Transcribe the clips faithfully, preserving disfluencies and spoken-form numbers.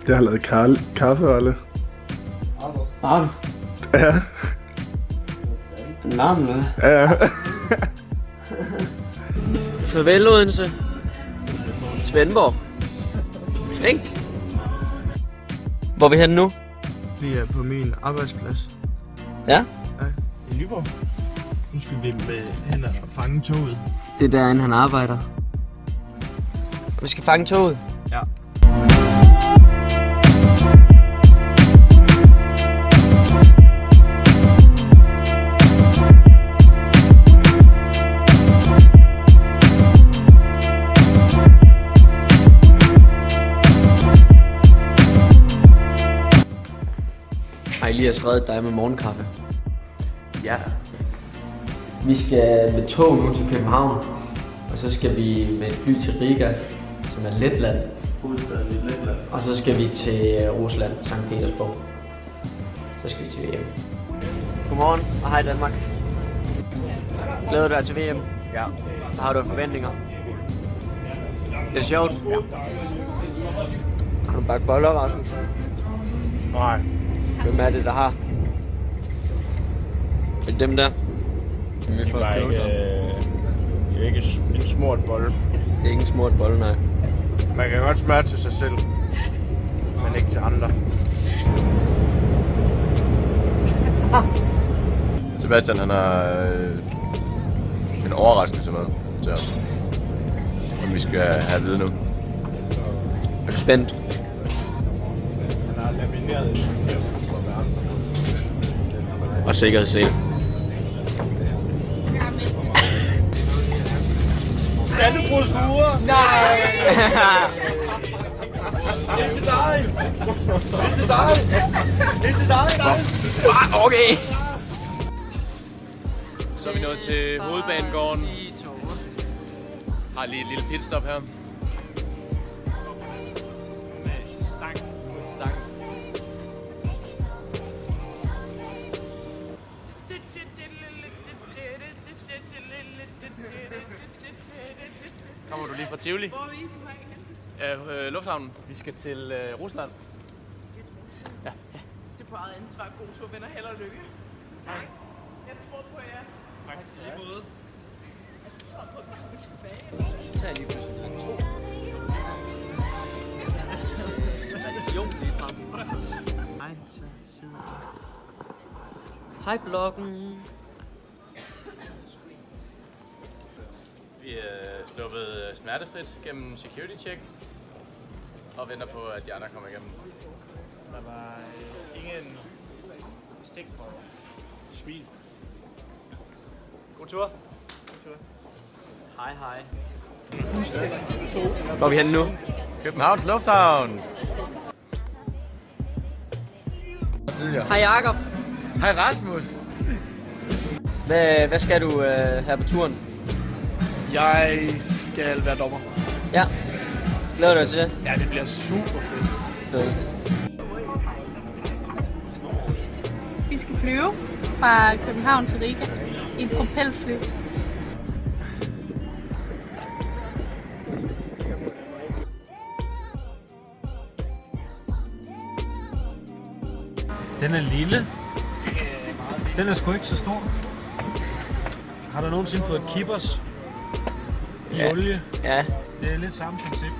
Jeg har lavet karl kaffe, Olle. Har du? Ja. Navn, eller? Ja. Farvel, Odense. Svendborg. Flink. Hvor er vi henne nu? Vi er på min arbejdsplads. Ja? Ja, i Nyborg. Nu skal vi med hen og fange toget. Det er derinde, han arbejder. Vi skal fange toget. Ja. Har Elias reddet dig med morgenkaffe? Ja. Vi skal med tog nu til København, og så skal vi med et fly til Riga, som er Letland. Hovedstaden i Letland. Og så skal vi til Rusland, Sankt Petersborg. Så skal vi til V M. Godmorgen og hej Danmark. Glæder du dig til V M? Ja. Har du forventninger? Det er sjovt? Ja. Har du bagt boller, Rasmus? Nej. Hvem er det, der har? Er det dem der? Det er ikke, øh, det er ikke en smurt bolle. Det er ikke en smurt bolle, nej. Man kan godt smøre til sig selv, men ikke til andre. Sebastian, han har øh, en overraskelse med til os, som vi skal have at vide nu. Er du spændt? Han har lamineret Og sikkerhedssel. Skatteprocedurer! Nej! Det er til dig! Det er til dig! Det er til dig, dig! Okay! Så er vi nået til hovedbanegården. Har lige et lille pitstop her. Stang. Stang. Kommer du lige fra Tivoli? Hvor er vi på vej hen? Øh, øh, lufthavnen. Vi skal til øh, Rusland. Ja. Ja. Det er på eget ansvar. God tur, venner. Held og lykke. Tak. Jeg tror på jer. Tak. I måde. Jeg tror på, at vi kommer tilbage. Så er lige pludselig en tro. Jo, lige frem. Hej, så sidder jeg. Hej, bloggen. Vi er sluppet smertefrit gennem security check og venter på, at de andre kommer igennem. Der var ingen stik på. Smil. God tur. God tur. Hej, hej. Hvor er vi henne nu? Københavns Lufthavn. Hej, Jakob. Hej Rasmus. Hvad, hvad skal du øh, her på turen? Jeg skal være dommer. Ja. Glæder du dig til det? Ja, det bliver super fedt. Fedest. Vi skal flyve fra København til Riga i et propelfly. Den er lille. Den er sgu ikke så stor. Har du nogensinde fået kippers i Ja. olie? Ja. Det er lidt samme princip.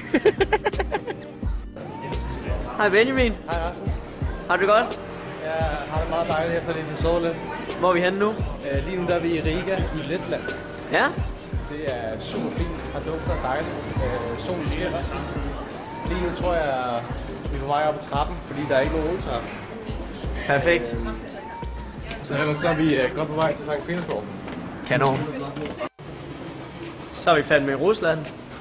Hej Benjamin. Hej Rasmus. Har du det godt? Jeg har det meget dejligt efter det til solen. Hvor er vi henne nu? Øh, lige nu der er vi i Riga i Letland. Ja? Det er super fint. Har dufter dejligt. Øh, solen skinner. Lige nu tror jeg, vi er på vej op ad trappen, fordi der er ikke nogen rulletrappe. Perfekt. Så ellers så er vi øh, godt på vej til Sankt Petersborg. Kanon. Så er vi fandme i Rusland.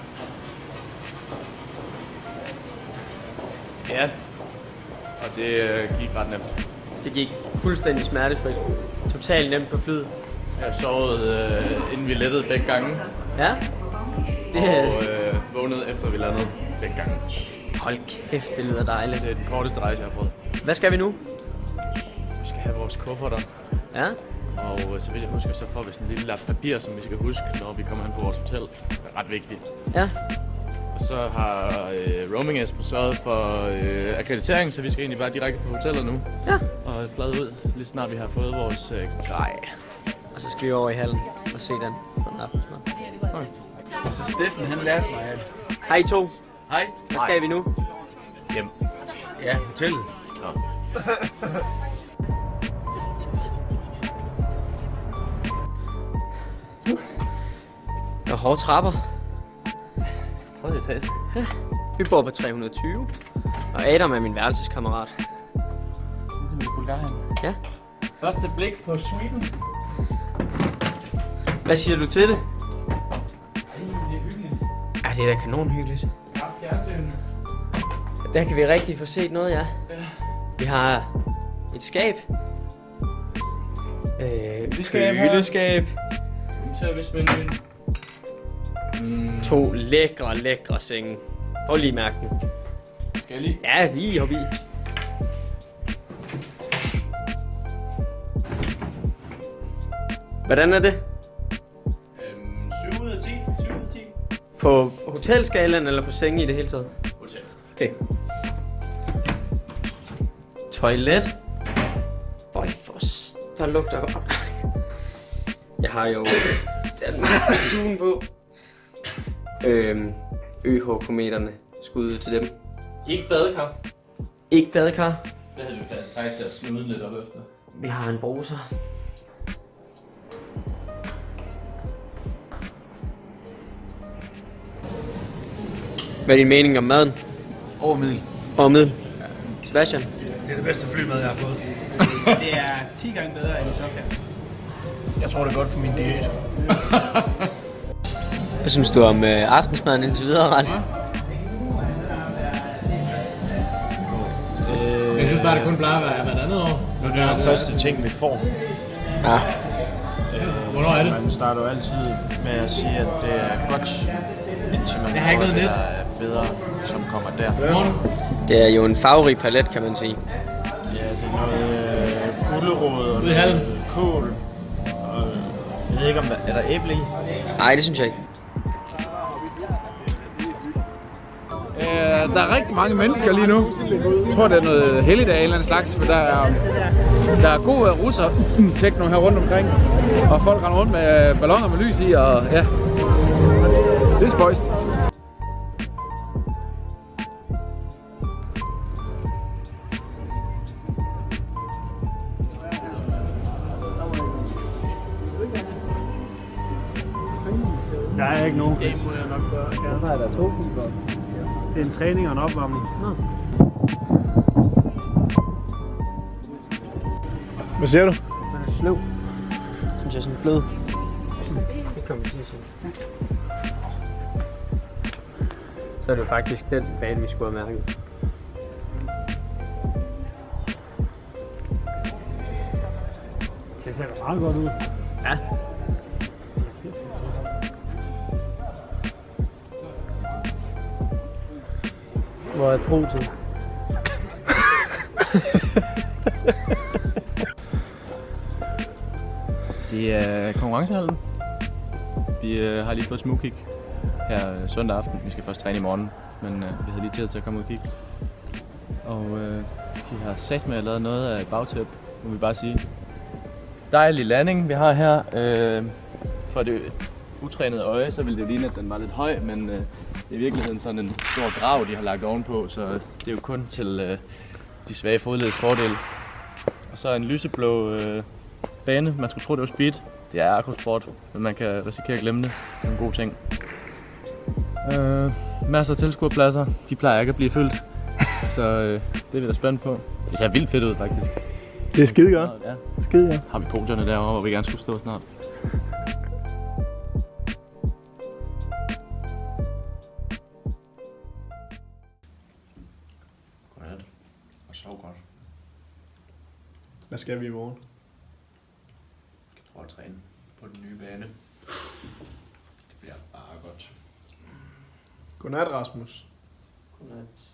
Ja. Og det øh, gik ret nemt. Det gik fuldstændig smertefrit. Totalt nemt på flyet. Jeg sovede øh, inden vi lettede begge gange. Ja? Det Og øh, vågnede efter vi landede begge gange. Hold kæft, det lyder dejligt. Det er den korteste rejse jeg har prøvet. Hvad skal vi nu? Vi skal have vores kufferter. Ja? Og øh, så vil jeg huske, så får vi sådan en lille lap papir, som vi skal huske, når vi kommer hen på vores hotel. Det er ret vigtigt. Ja? Og så har øh, Roaming Esper sørget for øh, akkreditering, så vi skal egentlig bare direkte på hotellet nu. Ja. Og flade ud, lige snart vi har fået vores øh, grej. Og så skal vi over i hallen og se den på en aftensmad. Okay. Så Steffen, han lærte mig at... Hej I to. Hej. Hvad skal vi nu? Hjem. Ja, hotellet. Nå. Og hårde trapper. Tredje etage. Ja. Vi bor på tre hundrede og tyve. Og Adam er min værelseskammerat. Ligesom i Bulgarien. Ja. Første blik på Sweden. Hvad siger du til det? Ej, det er hyggeligt. Ja, det er da kanonhyggeligt. Ja, fjernsyn. Der kan vi rigtig få set noget, ja. Ja. Vi har et skab. Øh, Køleskab her. køleskab. Servicemenuen. Mm. To lækre, lækre senge. Prøv lige at mærke den. Skal jeg lige? Ja, lige op i. Hvordan er det? Øhm, syv ud af ti. syv ud af ti. På hotelskalaen eller på senge i det hele taget? Hotel. Okay. Toilet. Øj, for s... Der lugter godt. Jeg har jo Danmark-sugen på. Øhm, Ø H-kometerne. Skud til dem. Ikke badekar. Ikke badekar. Det havde vi faktisk at snude lidt op efter. Vi har en bruser. Hvad er din mening om maden? Over middel. Over middel. Sebastian? Det er det bedste flymad, jeg har fået. Det er ti gange bedre end i Sofia. Jeg tror, det er godt for min diæt. Hvad synes du om øh, aftensmaden indtil videre, Ret? Øh, jeg synes bare, det kun plejer at være hvert andet år. Det er den første ting, vi får. Ja. Øh, Hvornår er det? Man starter jo altid med at sige, at det er godt, indtil man Jeg har ikke får noget det, net. der er bedre, som kommer der. Morgen. Det er jo en farverig palet, kan man sige. Ja, det er noget øh, gulerod og Ude i hallen. noget kål. Og jeg ved ikke, om der er der æble i. Nej, det synes jeg ikke. Der er rigtig mange mennesker lige nu. Jeg tror, det er noget helligdag af en eller anden slags, for der er, der er god russer techno her rundt omkring. Og folk render rundt med balloner med lys i, og ja, det er spøjst. Der er ikke nogen. Det må jeg nok gøre. Hvorfor er der to keeper? Det er en træning og en opvarmning. Nå. Hvad siger du? Den er sløv. Synes jeg er sådan blød. Det kommer vi til at sige. Så er det jo faktisk den bane, vi skulle have mærket. Det ser da meget godt ud. Ja. Hvor er punktet? Det er konkurrencehallen. Vi øh, har lige fået smugkig her søndag aften. Vi skal først træne i morgen, men øh, vi havde lige tid til at komme ud og kigge. Og øh, vi har sat med at lave noget af et bagtæp, må vi bare sige. Dejlig landing vi har her. Øh, for det utrænede øje, så ville det ligne, at den var lidt høj, men øh, det er i virkeligheden sådan en stor grav, de har lagt ovenpå, så det er jo kun til øh, de svage fodledes fordel. Og så en lyseblå øh, bane. Man skulle tro, det var speed. Det er akrosport, men man kan risikere at glemme det. Det er en god ting. Øh, masser af tilskuerpladser. De plejer ikke at blive fyldt, så øh, det er vi da spændt på. Det ser vildt fedt ud, faktisk. Det er skide godt. Ja. Skide godt. Har vi podierne derovre, hvor vi gerne skulle stå snart. Godnat. Og sov godt. Hvad skal vi i morgen? Vi kan prøve at træne på den nye bane. Det bliver bare godt. Godnat, Rasmus. Godnat.